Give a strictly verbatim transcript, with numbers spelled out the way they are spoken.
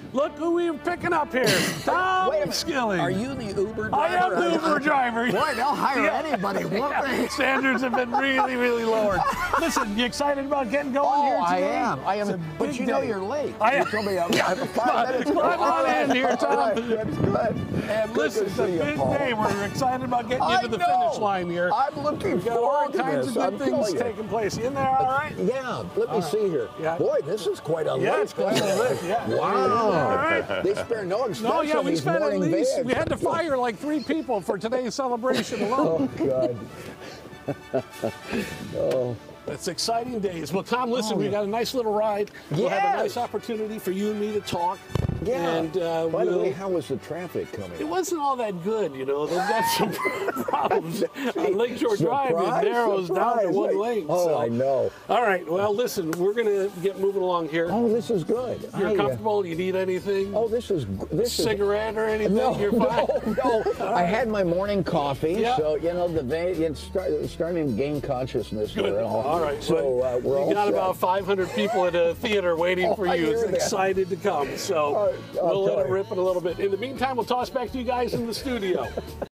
Look who we're picking up here. Tom Wait a minute. Skilling. Are you the Uber driver? I am the Uber driver. Boy, they'll hire Yeah. anybody, won't they? Standards have been really, really lowered. Listen, you excited about getting going Oh, here I today? am. I It's a am. But big you know day. you're late. I am. You told me I have five minutes. Climb on in here, Tom. All right, that's good. And Good listen, to it's a see you, big Paul. day. We're excited about getting you I to the know. finish line here. I'm looking We've got all forward to kinds this. of I'm good things telling you. taking place. You in there all right? Yeah, let me see here. Yeah. Boy, this is quite a Yeah, lift. it's quite a lift, yeah. Wow. All right. They spare no expense No, yeah, on we these spent at morning least, bags. we had to fire like three people for today's celebration alone. Oh, God. Oh. It's exciting days. Well, Tom, listen, Oh, we yeah. got a nice little ride. We'll have a nice Yes. opportunity for you and me to talk. Yeah. And uh, By the we'll, way, how was the traffic coming? it wasn't all that good, you know. They've got some problems on Lakeshore Drive. It Surprise, narrows down to surprise. one lane. Oh, so. I know. All right. Well, listen, we're going to get moving along here. Oh, this is good. You're I, uh, comfortable? You need anything? Oh, this is this is. Cigarette or anything? No, You're fine? no, no. I had my morning coffee, Yeah. so you know the vein, it's start, starting to gain consciousness. Good. Here, All right. So uh, we're we all got set. about five hundred people at a theater waiting Oh, for I you. hear It's that. excited to come. So All right, I'll we'll let tell it you. rip in a little bit. In the meantime, we'll toss back to you guys in the studio.